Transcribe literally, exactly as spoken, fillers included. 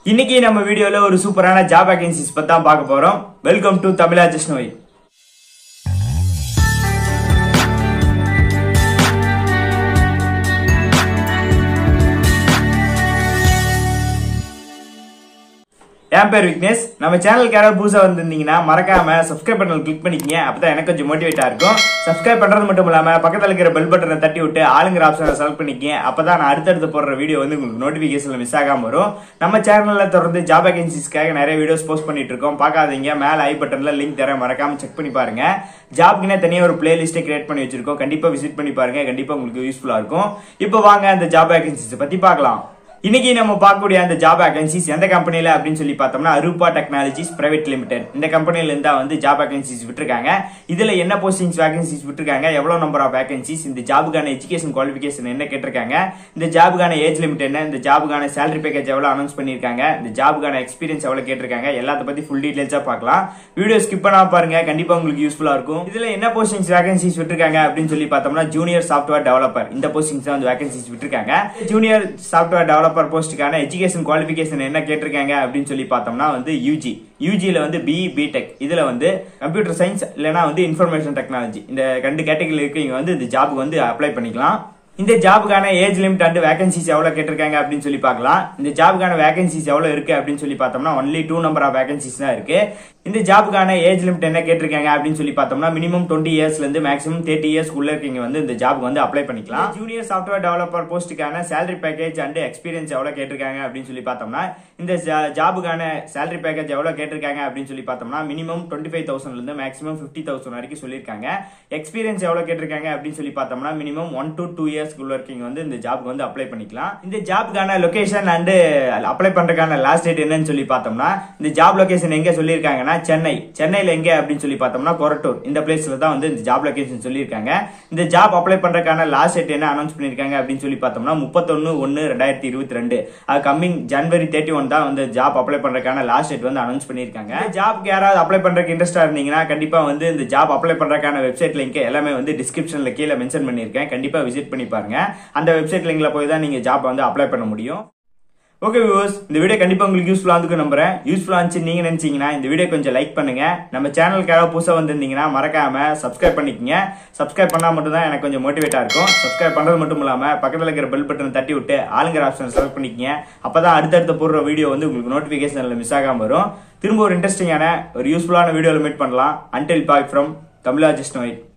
இன்னைக்கு நம்ம வீடியோல ஒரு சூப்பரான ஜாப் வேகன்சிஸ் பத்தி தான் பார்க்க போறோம். வெல்கம் டு தமிழா சென்னை. என் பேர் விக்னேஷ். நம்ம சேனலுக்கு யாராவது புதுசா வந்திருந்தீங்கன்னா மறக்காம சப்ஸ்கிரைப் பட்டன் கிளிக் பண்ணிக்கங்க. அப்பதான் எனக்கு கொஞ்சம் மோட்டிவேட்டா இருக்கும். சப்ஸ்கிரைப் பண்றது மட்டும் இல்லாம பக்கத்துல இருக்கிற பெல் பட்டனை தட்டி விட்டு ஆளுங்கிற ஆப்ஷனை செலக்ட் பண்ணிக்கங்க. அப்பதான் நான் அடுத்தடுத்து போடுற வீடியோ வந்து உங்களுக்கு நோட்டிபிகேஷன்ல மிஸ் ஆகாம வரும். நம்ம சேனல்ல தொடர்ந்து ஜாப் வேகன்சிஸ்க்காக நிறைய வீடியோஸ் போஸ்ட் பண்ணிட்டு இருக்கோம். பார்க்காதீங்க, மேல ஐ பட்டன்ல லிங்க் தரேன், மறக்காம செக் பண்ணி பாருங்க. ஜாப்க்குனே தனியா ஒரு பிளேலிஸ்டை கிரியேட் பண்ணி வச்சிருக்கோம். கண்டிப்பா விசிட் பண்ணி பாருங்க, கண்டிப்பா உங்களுக்கு யூஸ்ஃபுல்லா இருக்கும். இப்போ வாங்க அந்த ஜாப் வேகன்சிஸ் பத்தி பார்க்கலாம். இன்னைக்கு நம்ம பார்க்கக்கூடிய அந்த ஜாப் வேகன்சிஸ் எந்த கம்பெனில அப்படின்னு சொல்லி பார்த்தோம்னா அரூபா டெக்னாலஜிஸ் பிரைவேட் லிமிடெட் இந்த கம்பெனில இருந்தா வந்து ஜாப் வேகன்சிஸ் விட்டுருக்காங்க. இதுல என்ன போஸ்டிங்ஸ் வேகன்சிஸ் விட்டுருக்காங்க, எவ்வளவு நம்பர் ஆஃப் வேகன்சிஸ், இந்த ஜாபுக்கான எஜுகேஷன் குவாலிஃபிகேஷன் என்ன கேட்டிருக்காங்க, இந்த ஜாபுக்கான ஏஜ் லிமிட் என்ன, இந்த ஜாபுக்கான சேலரி பேக்கேஜ் எவ்வளவு அனௌன்ஸ் பண்ணிருக்காங்க, இந்த ஜாபுக்கான எக்ஸ்பீரியன்ஸ் எவ்வளவு கேட்டிருக்காங்க, எல்லாத்த பத்தி ஃபுல் டீடைல்ஸா பார்க்கலாம். வீடியோ ஸ்கிப் பண்ணாம பாருங்க, கண்டிப்பா உங்களுக்கு யூஸ்ஃபுல்லா இருக்கும். இதுல என்ன போஸ்டிங்ஸ் வேகன்சிஸ் விட்டுருக்காங்க அப்படின்னு சொல்லி பார்த்தோம்னா ஜூனியர் சாஃப்ட்வேர் டெவலப்பர் இந்த போஸ்டிங்ஸ் வந்து வேகன்சிஸ் விட்டுருக்காங்க. ஜூனியர் சாஃப்ட்வேர் டெவலப்பர் போஸ்டுக்கான எஜுகேஷன் குவாலிஃபிகேஷன் என்ன கேட்டிருக்காங்க அப்படின்னு சொல்லி பார்த்தோம்னா வந்து யூஜி யூஜில வந்து பிஇ பிடெக், இதுல வந்து கம்ப்யூட்டர் சயின்ஸ் இல்லனா வந்து இன்ஃபர்மேஷன் டெக்னாலஜி இந்த ரெண்டு கேட்டகரியில இருக்கீங்க வந்து இந்த ஜாபுக்கு வந்து அப்ளை பண்ணிக்கலாம். இந்த ஜாபுக்கான ஏஜ் லிமிட் அண்ட் வேகன்சிஸ் எவ்வளவு கேட்டிருக்காங்க அப்படின்னு சொல்லி பார்க்கலாம். இந்த ஜாபுக்கான வேகன்சிஸ் எவ்வளவு இருக்கு அப்படின்னு சொல்லி பார்த்தோம்னா only two number of vacancies தான் இருக்கு. இந்த ஜாபுக்கான ஏஜ் லிமிட் என்ன கேட்டிருக்காங்க அப்படின்னு சொல்லி பார்த்தோம்னா மினிமம் டுவெண்ட்டி இயர்ஸ்ல இருந்து மேக்ஸிமம் தேர்ட்டி இயர்ஸ் உள்ள இருக்கீங்க வந்து இந்த ஜாபுக்கு வந்து அப்ளை பண்ணிக்கலாம். ஜூனியர் சாஃப்ட்வேர் டெவலப்பர் போஸ்டுக்கான சேலரி பேக்கேஜ் அண்ட் எக்ஸ்பீரியன்ஸ் எவ்வளவு கேட்டிருக்காங்க அப்படின்னு சொல்லி பார்த்தோம்னா இந்த ஜாபுக்கான சேலரி பேக்கேஜ் எவ்வளவு கேட்டிருக்காங்க அப்படின்னு சொல்லி பார்த்தோம்னா மினிமம் டுவெண்ட்டி ஃபைவ் தௌசண்ட்ல இருந்து மேக்ஸிமம் பிப்டி தௌசண்ட் வரைக்கும் சொல்லியிருக்காங்க. எக்ஸ்பீரியன்ஸ் எவ்வளவு கேட்டிருக்காங்க அப்படின்னு சொல்லி பார்த்தோம்னா minimum one to two years இருக்கீங்க வந்து இந்த ஜாப்க்கு வந்து அப்ளை பண்ணிக்கலாம். இந்த ஜாப்க்கான லொகேஷன் அண்ட் அப்ளை பண்றதுக்கான லாஸ்ட் டேட் என்னன்னு சொல்லி பார்த்தோம்னா இந்த ஜாப் லொகேஷன் எங்க சொல்லியிருக்காங்கன்னா சென்னை. சென்னையில எங்க அப்படின்னு சொல்லி பார்த்தோம்னா கொரட்டூர் இந்த பிளேஸ்ல தான் வந்து இந்த ஜாப் லொகேஷன் சொல்லியிருக்காங்க. இந்த ஜாப் அப்ளை பண்றதுக்கான லாஸ்ட் டேட் என்ன அனௌன்ஸ் பண்ணிருக்காங்க அப்படின்னு சொல்லி பார்த்தோம்னா முப்பத்தொன்னு ஒன்னு ரெண்டாயிரத்தி இருபத்தி ரெண்டு அது கம்மிங் ஜனவரி தேர்ட்டி ஒன் தான் வந்து ஜாப் அப்ளை பண்றதுக்கான லாஸ்ட் டேட் வந்து அனௌன்ஸ் பண்ணிருக்காங்க. ஜாப்க்கு யாராவது அப்ளை பண்றதுக்கு இன்ட்ரெஸ்டா இருந்தீங்கன்னா கண்டிப்பா வந்து இந்த ஜாப் அப்ளை பண்றதுக்கான வெப்சைட் லிங்க் எல்லாமே வந்து டிஸ்கிரிப்ஷன்ல கீழே மென்ஷன் பண்ணிருக்கேன். கண்டிப்பா விசிட் பண்ணி பாருங்க. அந்த வெப்சைட் லிங்க்ல போய் தான் நீங்க ஜாப் வந்து அப்ளை பண்ண முடியும். ஓகே வியூவர்ஸ், இந்த வீடியோ கண்டிப்பா உங்களுக்கு யூஸ்ஃபுல்லா இருக்கு நம்புறேன். யூஸ்ஃபுல்லா இருந்துச்சு நீங்க நினைச்சீங்கன்னா இந்த வீடியோ கொஞ்சம் லைக் பண்ணுங்க. நம்ம சேனலுக்கு யாராவது புதுசா வந்திருந்தீங்கன்னா மறக்காம சப்ஸ்கிரைப் பண்ணிக்கங்க. சப்ஸ்கிரைப் பண்ணா மட்டும் தான் எனக்கு கொஞ்சம் மோட்டிவேட்டா இருக்கும். சப்ஸ்கிரைப் பண்றது மட்டும் இல்லாம பக்கத்துல இருக்கிற பெல் பட்டன் தட்டி விட்டு ஆளுங்கிற ஆப்ஷன் செலக்ட் பண்ணிக்கங்க. அப்பதான் அடுத்தடுத்த போடுற வீடியோ வந்து உங்களுக்கு நோட்டிபிகேஷன்ல மிஸ் ஆகாம வரும். திரும்ப ஒரு இன்ட்ரெஸ்டிங்கான ஒரு யூஸ்ஃபுல்லான வீடியோல மீட் பண்ணலாம். Until bye from Tamizha Chennai.